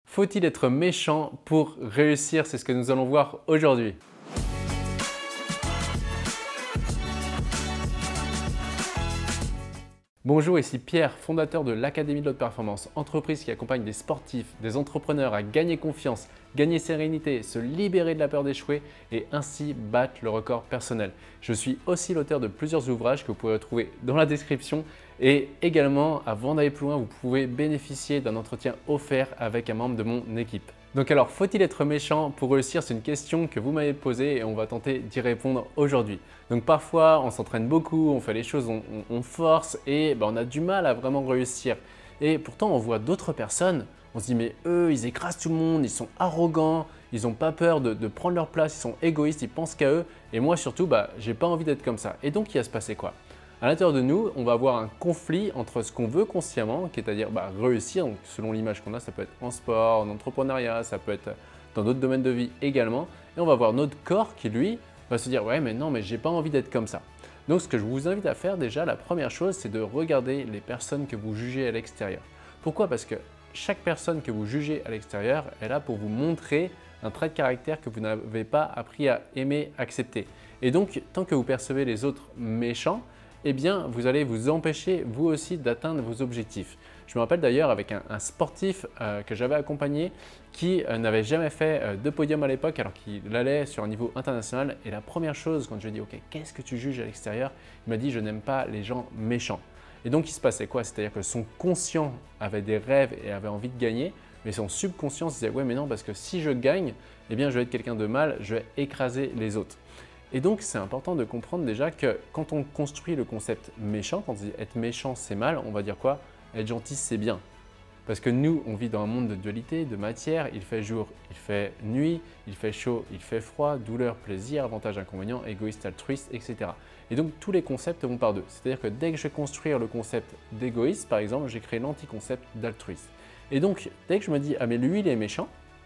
Faut-il être méchant pour réussir? C'est ce que nous allons voir aujourd'hui. Bonjour, ici Pierre, fondateur de l'Académie de l'Haute Performance, entreprise qui accompagne des sportifs, des entrepreneurs à gagner confiance, gagner sérénité, se libérer de la peur d'échouer et ainsi battre le record personnel. Je suis aussi l'auteur de plusieurs ouvrages que vous pouvez retrouver dans la description et également, avant d'aller plus loin, vous pouvez bénéficier d'un entretien offert avec un membre de mon équipe. Donc alors, faut-il être méchant pour réussir? C'est une question que vous m'avez posée et on va tenter d'y répondre aujourd'hui. Donc parfois, on s'entraîne beaucoup, on fait les choses, on force et on a du mal à vraiment réussir. Et pourtant, on voit d'autres personnes, on se dit mais eux, ils écrasent tout le monde, ils sont arrogants, ils n'ont pas peur de prendre leur place, ils sont égoïstes, ils pensent qu'à eux. Et moi surtout, j'ai pas envie d'être comme ça. Et donc, il va se passer quoi? À l'intérieur de nous, on va avoir un conflit entre ce qu'on veut consciemment, qui est à dire réussir, donc selon l'image qu'on a, ça peut être en sport, en entrepreneuriat, ça peut être dans d'autres domaines de vie également. Et on va avoir notre corps qui, lui, va se dire « ouais, mais non, mais j'ai pas envie d'être comme ça ». Donc ce que je vous invite à faire déjà, la première chose, c'est de regarder les personnes que vous jugez à l'extérieur. Pourquoi? Parce que chaque personne que vous jugez à l'extérieur est là pour vous montrer un trait de caractère que vous n'avez pas appris à aimer, accepter. Et donc, tant que vous percevez les autres méchants, eh bien, vous allez vous empêcher, vous aussi, d'atteindre vos objectifs. Je me rappelle d'ailleurs avec un sportif que j'avais accompagné qui n'avait jamais fait de podium à l'époque alors qu'il allait sur un niveau international. Et la première chose, quand je lui ai dit « Ok, qu'est-ce que tu juges à l'extérieur ?» Il m'a dit « Je n'aime pas les gens méchants. » Et donc, il se passait quoi? C'est-à-dire que son conscient avait des rêves et avait envie de gagner, mais son subconscient se disait « Ouais, mais non, parce que si je gagne, eh bien, je vais être quelqu'un de mal, je vais écraser les autres. » Et donc, c'est important de comprendre déjà que quand on construit le concept méchant, quand on dit être méchant, c'est mal, on va dire quoi? Être gentil, c'est bien. Parce que nous, on vit dans un monde de dualité, de matière, il fait jour, il fait nuit, il fait chaud, il fait froid, douleur, plaisir, avantage, inconvénient, égoïste, altruiste, etc. Et donc, tous les concepts vont par deux. C'est-à-dire que dès que je vais construire le concept d'égoïste, par exemple, j'ai créé l'anti-concept d'altruiste. Et donc, dès que je me dis « Ah, mais lui, il est méchant »,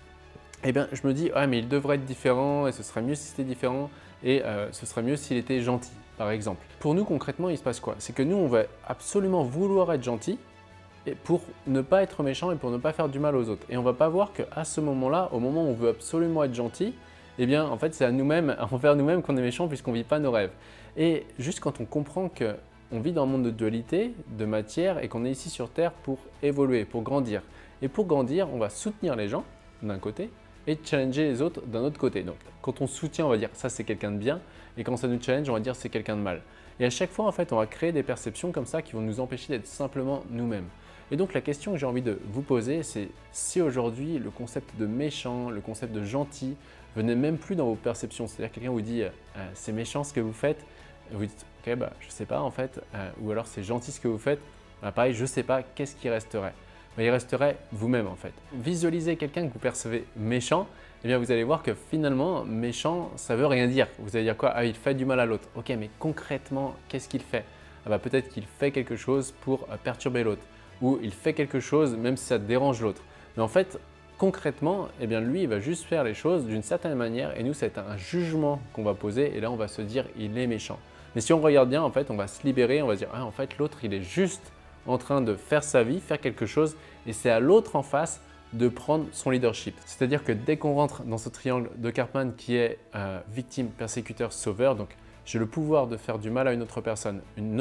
eh bien, je me dis « Ah, mais il devrait être différent et ce serait mieux si c'était différent et ce serait mieux s'il était gentil, par exemple. » Pour nous, concrètement, il se passe quoi? C'est que nous, on va absolument vouloir être gentil pour ne pas être méchant et pour ne pas faire du mal aux autres. Et on ne va pas voir qu'à ce moment-là, au moment où on veut absolument être gentil, eh bien, en fait, c'est à nous-mêmes, envers nous-mêmes qu'on est méchant puisqu'on ne vit pas nos rêves. Et juste quand on comprend qu'on vit dans un monde de dualité, de matière et qu'on est ici sur Terre pour évoluer, pour grandir. Et pour grandir, on va soutenir les gens d'un côté et challenger les autres d'un autre côté. Donc, quand on soutient, on va dire ça c'est quelqu'un de bien, et quand ça nous challenge, on va dire c'est quelqu'un de mal. Et à chaque fois, en fait, on va créer des perceptions comme ça qui vont nous empêcher d'être simplement nous-mêmes. Et donc, la question que j'ai envie de vous poser, c'est si aujourd'hui le concept de méchant, le concept de gentil venait même plus dans vos perceptions, c'est-à-dire quelqu'un vous dit c'est méchant ce que vous faites, et vous dites ok, je sais pas en fait, ou alors c'est gentil ce que vous faites, pareil, je sais pas, qu'est-ce qui resterait? Il resterait vous-même en fait. Visualisez quelqu'un que vous percevez méchant, et bien vous allez voir que finalement, méchant, ça veut rien dire. Vous allez dire quoi? Ah, il fait du mal à l'autre. Ok, mais concrètement, qu'est-ce qu'il fait? Peut-être qu'il fait quelque chose pour perturber l'autre, ou il fait quelque chose même si ça dérange l'autre. Mais en fait, concrètement, eh bien lui, il va juste faire les choses d'une certaine manière, et nous, c'est un jugement qu'on va poser, et là, on va se dire, il est méchant. Mais si on regarde bien, en fait, on va se libérer, on va se dire, ah, en fait, l'autre, il est juste en train de faire sa vie, faire quelque chose, et c'est à l'autre en face de prendre son leadership. C'est-à-dire que dès qu'on rentre dans ce triangle de Karpman qui est victime, persécuteur, sauveur, donc j'ai le pouvoir de faire du mal à une autre personne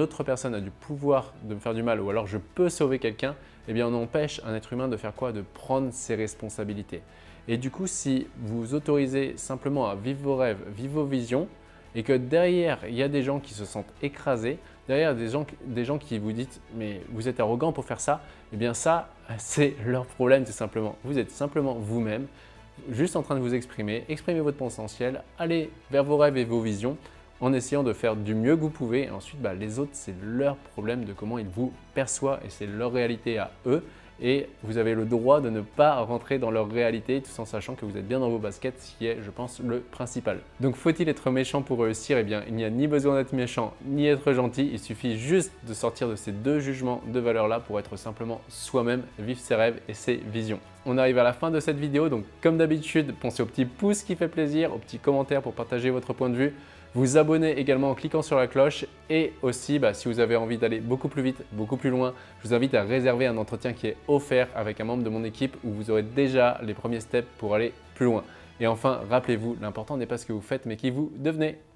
a du pouvoir de me faire du mal, ou alors je peux sauver quelqu'un, eh bien on empêche un être humain de faire quoi? De prendre ses responsabilités. Et du coup, si vous autorisez simplement à vivre vos rêves, vivre vos visions, et que derrière, il y a des gens qui se sentent écrasés, derrière des gens qui vous disent « mais vous êtes arrogant pour faire ça », eh bien ça, c'est leur problème tout simplement. Vous êtes simplement vous-même, juste en train de vous exprimer, exprimez votre potentiel, allez vers vos rêves et vos visions en essayant de faire du mieux que vous pouvez. Et ensuite, les autres, c'est leur problème de comment ils vous perçoivent et c'est leur réalité à eux. Et vous avez le droit de ne pas rentrer dans leur réalité tout en sachant que vous êtes bien dans vos baskets, ce qui est, je pense, le principal. Donc, faut-il être méchant pour réussir? Eh bien, il n'y a ni besoin d'être méchant, ni être gentil. Il suffit juste de sortir de ces deux jugements de valeurs-là pour être simplement soi-même, vivre ses rêves et ses visions. On arrive à la fin de cette vidéo, donc comme d'habitude, pensez au petit pouce qui fait plaisir, au petit commentaire pour partager votre point de vue. vous abonner également en cliquant sur la cloche et aussi si vous avez envie d'aller beaucoup plus vite, beaucoup plus loin, je vous invite à réserver un entretien qui est offert avec un membre de mon équipe où vous aurez déjà les premiers steps pour aller plus loin. Et enfin, rappelez-vous, l'important n'est pas ce que vous faites mais qui vous devenez.